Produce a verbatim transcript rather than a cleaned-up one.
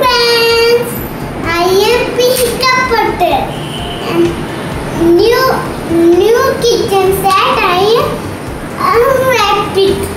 friends, I am Pishika Patel and new new kitchen set I am wrapped it.